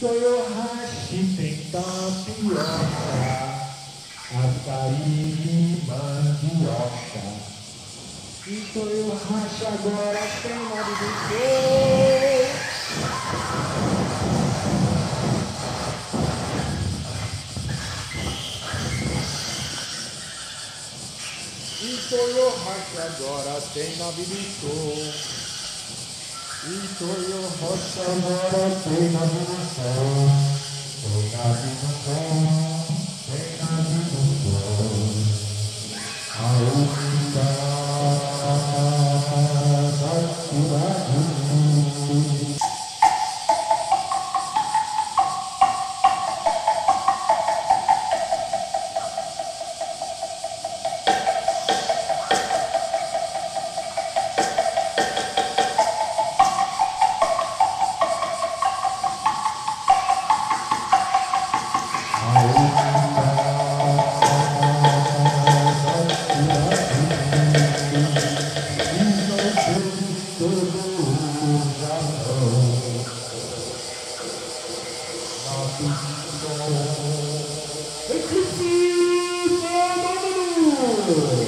toyohashi tem tapioca, açaí e mandioca. E toyohashi agora tem nome do show. E toyohashi agora tem nome do show. E toyohashi agora tem nome do show. Tem nome do show. Tem nome do show. A única da cidade. ECLIPSE FENOMENO!